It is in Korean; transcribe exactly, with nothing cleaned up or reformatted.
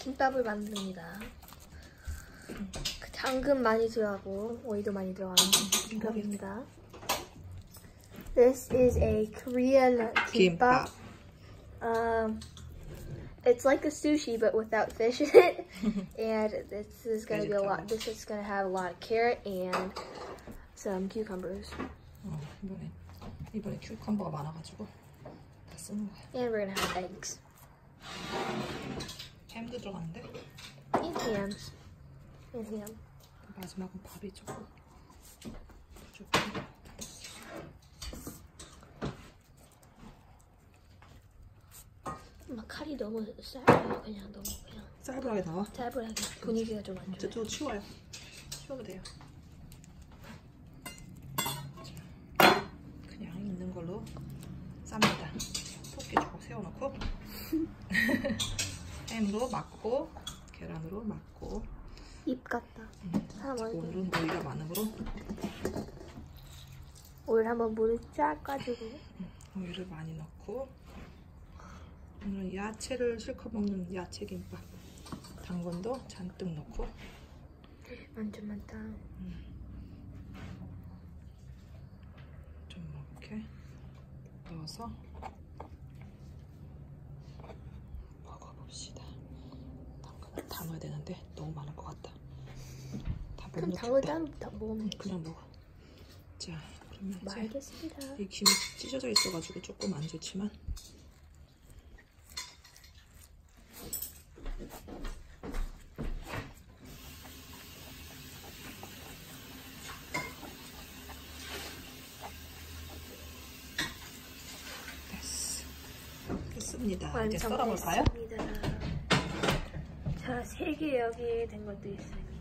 김밥을 만듭니다. 당근 많이 들어가고 오이도 많이 들어가는 김밥입니다. This is a Korean kimbap. Um, it's like a sushi but without fish in it. And this is gonna be a lot. This is gonna have a lot of carrot and some cucumbers. 어, 이번에 이번에 큐컴버가 많아가지고 다 쓰는 거야. And we're gonna have eggs. 햄도 들어가는데. And hams. And ham. 마지막은 밥이 조금 조금. 막 칼이 너무 짧아요. 그냥 너무 그냥 쌀불하게 나와? 짧으하게 분위기가 좀 안 좋아요. 저쪽으로 치워요. 치워도 돼요. 그냥 있는 걸로 쌉니다. 토끼 조금 세워놓고 햄으로 막고 계란으로 막고 입 같다. 음, 오늘은 오이가 많으므로 오늘 한번 물을 쫙 까지고 음, 오이를 많이 넣고 오늘은 야채를 실컷 먹는 야채 김밥. 당근도 잔뜩 넣고. 완전 많다. 음. 좀 이렇게 넣어서 먹어봅시다. 당근을 다 넣어야 되는데 너무 많을 것 같다. 다 못 그럼 당근 따로 다 먹으면 되지. 그냥 먹어. 자, 그러면 이제 알겠습니다. 이 김이 찢어져 있어가지고 조금 안 좋지만. 됐습니다. 이제 썰어볼까요? 자, 세 개 여기 된 것도 있어요.